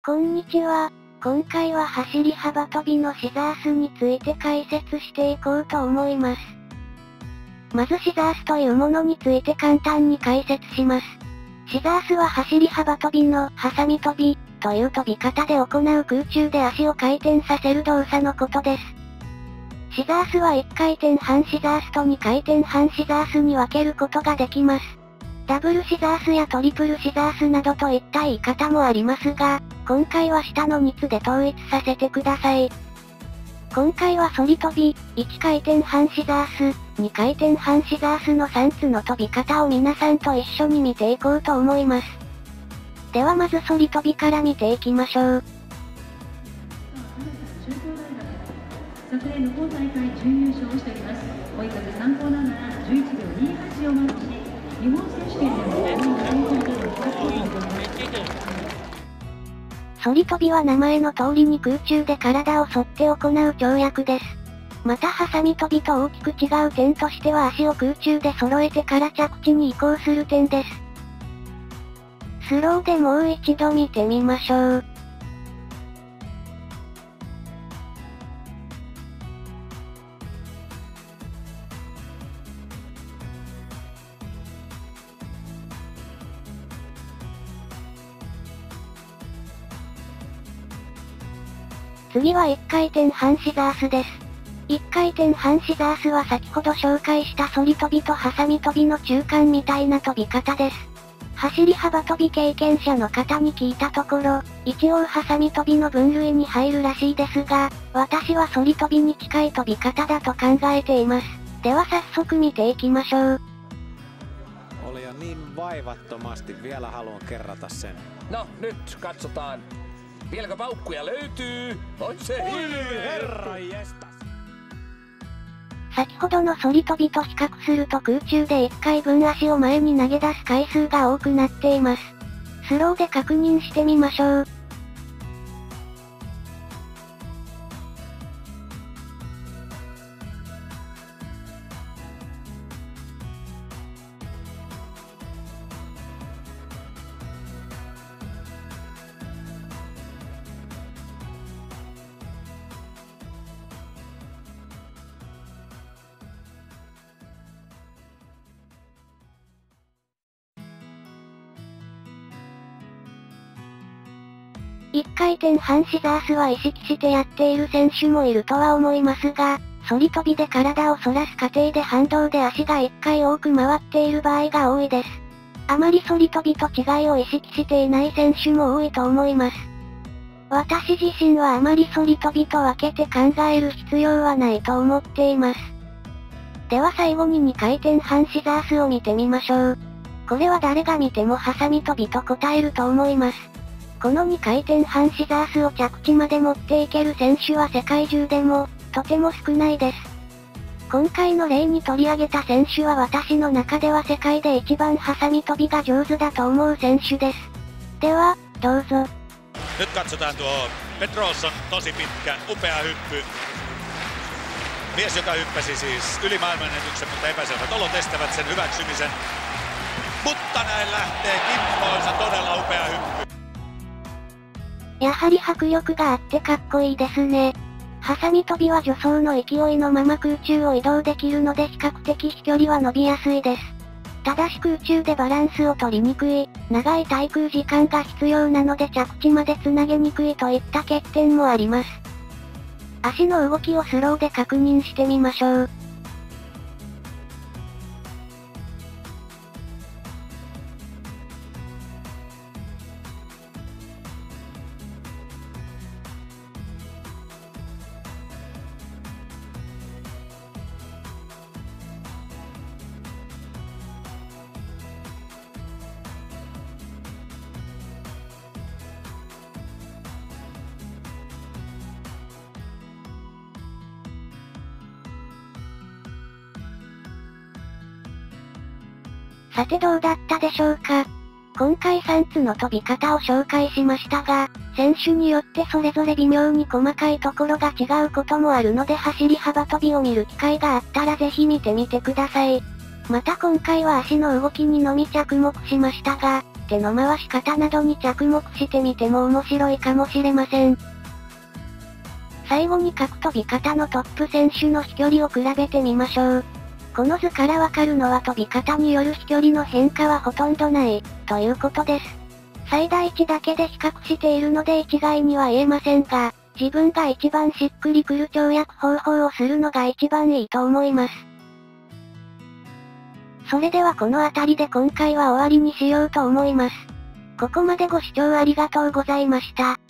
こんにちは。今回は走り幅跳びのシザースについて解説していこうと思います。まずシザースというものについて簡単に解説します。シザースは走り幅跳びのハサミ跳びという跳び方で行う空中で足を回転させる動作のことです。シザースは1回転半シザースと2回転半シザースに分けることができます。ダブルシザースやトリプルシザースなどといった言い方もありますが、今回は下の3つで統一させてください。今回は反り跳び、1回転半シザース、2回転半シザースの3つの跳び方を皆さんと一緒に見ていこうと思います。ではまず反り跳びから見ていきましょう。 昨年の本大会準優勝をしています。追い風参考ながら11秒28をマークし、日本選手権でも日本選手権での2つを誇ります。 反り跳びは名前の通りに空中で体を反って行う跳躍です。またハサミ跳びと大きく違う点としては足を空中で揃えてから着地に移行する点です。スローでもう一度見てみましょう。次は1回転半シザースです。1回転半シザースは先ほど紹介した反り跳びとハサミ跳びの中間みたいな跳び方です。走り幅跳び経験者の方に聞いたところ、一応ハサミ跳びの分類に入るらしいですが、私は反り跳びに近い跳び方だと考えています。では早速見ていきましょう。 Oli jo niin vaivattomasti, vielä haluan kerrata sen. No, nyt katsotaan. Vieläkö paukkuja löytyy? On se herra jestas. 先ほどの反り跳びと比較すると空中で1回分足を前に投げ出す回数が多くなっています。スローで確認してみましょう。1回転半シザースは意識してやっている選手もいるとは思いますが、反り跳びで体を反らす過程で反動で足が1回多く回っている場合が多いです。あまり反り跳びと違いを意識していない選手も多いと思います。私自身はあまり反り跳びと分けて考える必要はないと思っています。では最後に2回転半シザースを見てみましょう。これは誰が見てもハサミ跳びと答えると思います。この2回転半シザースを着地まで持っていける選手は世界中でも、とても少ないです。今回の例に取り上げた選手は私の中では世界で一番ハサミ跳びが上手だと思う選手です。では、どうぞ。 Nyt katsotaan tuo Petrosson tosi pitkä, upea hyppy. Mies, joka hyppäsi siis yli maailmanennätyksen, mutta epäselvät olot estävät sen hyväksymisen. Mutta näin lähtee kimppoonsa, todella upea hyppy. やはり迫力があってかっこいいですね。ハサミ跳びは助走の勢いのまま空中を移動できるので比較的飛距離は伸びやすいです。ただし空中でバランスを取りにくい、長い滞空時間が必要なので着地までつなげにくいといった欠点もあります。足の動きをスローで確認してみましょう。さてどうだったでしょうか。今回3つの跳び方を紹介しましたが、選手によってそれぞれ微妙に細かいところが違うこともあるので走り幅跳びを見る機会があったらぜひ見てみてください。また今回は足の動きにのみ着目しましたが、 手の回し方などに着目してみても面白いかもしれません。最後に格跳び方のトップ選手の飛距離を比べてみましょう。この図からわかるのは飛び方による飛距離の変化はほとんどない、ということです。最大値だけで比較しているので一概には言えませんが、自分が一番しっくりくる跳躍方法をするのが一番いいと思います。それではこの辺りで今回は終わりにしようと思います。ここまでご視聴ありがとうございました。